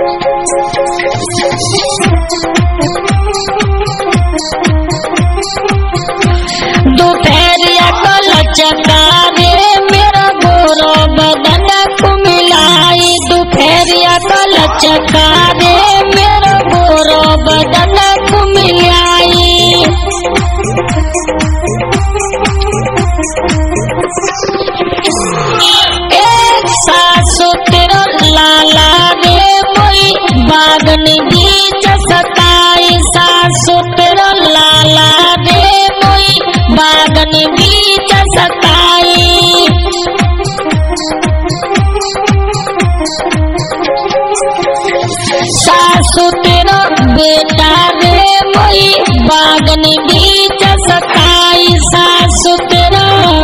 दोपहरिया को लचका रे मेरा गोरो बदन को मिलाई। दोपहरिया को लचका रे मेरा गोरो बदन को मिलाई। एक सासु तेरा लाला रे मोई बागनी बीच सताई। सासु तेरा लाला रे मोई बागनी बीच सताई। सासु तेरा बेटा रे मोई बागनी बीच सताई। सासु तेरा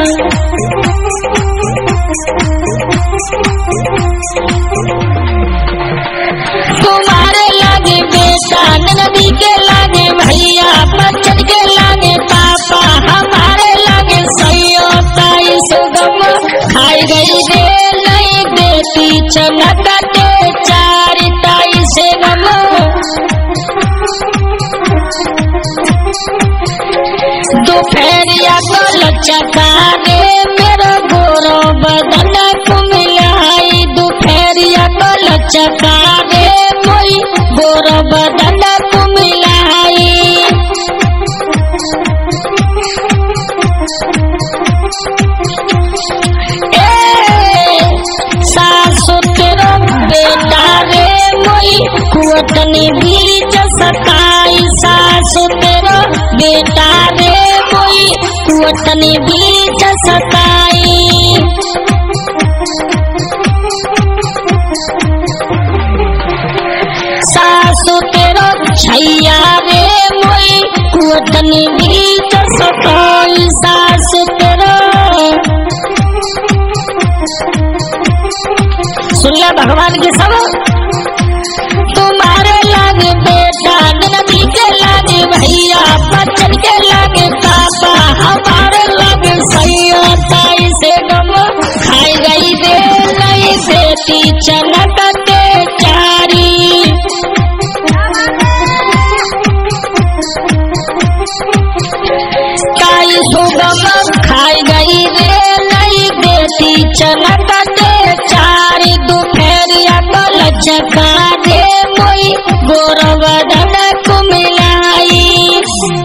तुम्हारे लागे बेटा नदी के लागे भैया बच्चन के लागे पापा हमारे लागे सैयो ताई सुगम खाई गई रे नहीं बेटी चमकते चार ताई से गम। दोपहरिया को लचका रे मेरा गोरो बदन को मिलाई। दोपहरिया को लचका रे मोई गोरो बदन को मिलाई। सासु तेरा बेटा रे मोई कुवतनी बीच सताई। सासु तेरा बेटा रे मोई कुवतनी बीच सताई। सासु तेरा छैया रे मोई कुवतनी बीच सताई। सासु तेरा सुन लिया भगवान के सब। तुम्हारे लागे बेटा नदी के लागे भैया बच्चन के लागे पापा हमारे लागे सैया ताई से गम खाई गई रे नहीं बेटी चमकते चारी। ताई सुगम खाई गई रे नहीं बेटी चमकते चारी। दोपहरिया को लचका रे मोई गोरो बदन को मिलाई।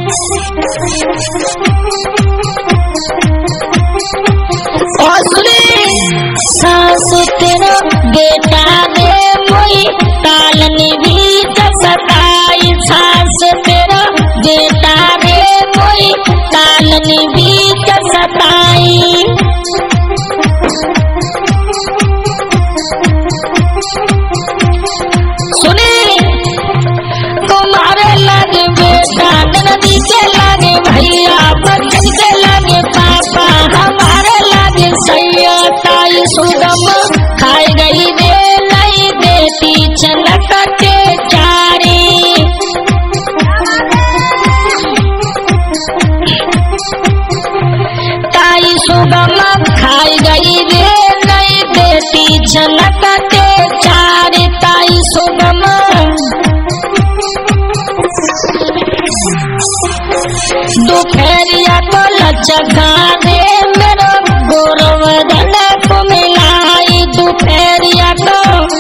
सासु तेरा बेटा रे मोई तालनी बीच सताई। सासु तेरा बेटा रे मोई तालनी बीच सताई। सुने तुम्हारे लागे बेटा नदी के लागे भैया बच्चन के लागे पापा हमारे लागे सैया ताई सुगम खाई गई रे नहीं बेटी चमकते चारी। ताई सुगम खाई गई रे नहीं बेटी चमकते चारी। ताई सुगम दोपहरिया को लचका रे मेरा गोरो बदन को मिलाई। दोपहरिया को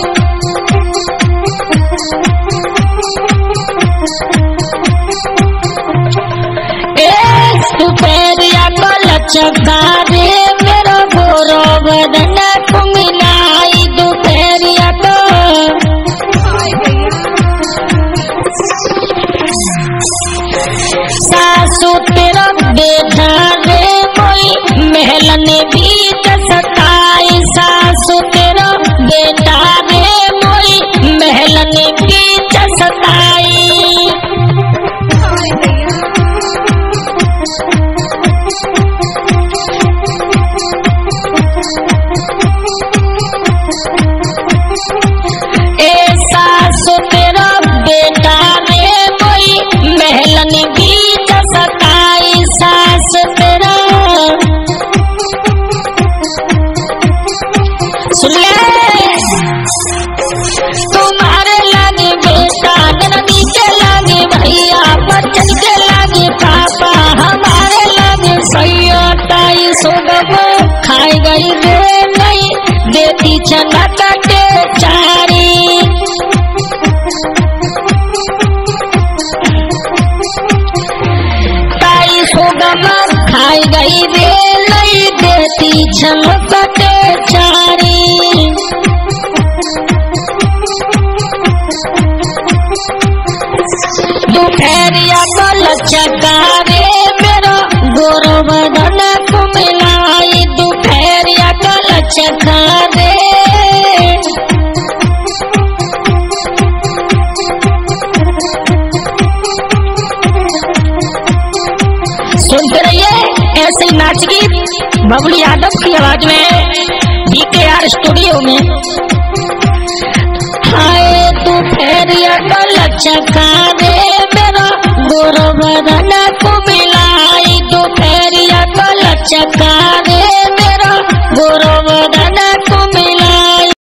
दोपहरिया को लचका रे मेरा गोरो बदन को मिलाई। दोपहरिया को सासु तेरा बेटा रे मोई महलन बीच सताई। सासु तेरा बेटा रे मोई महलन बीच सताई। सासु तेरा बेटा रे मोई महलन बीच सताई। सासु तेरा सुन ले तुम्हारे छलकते चारी। दोपहरिया को लचकारे मेरा गोरो बदन को मिलाई। दोपहरिया को लचकारे सुनते रहिए ऐसे नाच गीत बबली यादव की आवाज में VKR स्टूडियो में। हाय दोपहरिया को लचकारे मेरा गोरो बदन को मिलाई। दोपहरिया को लचकारे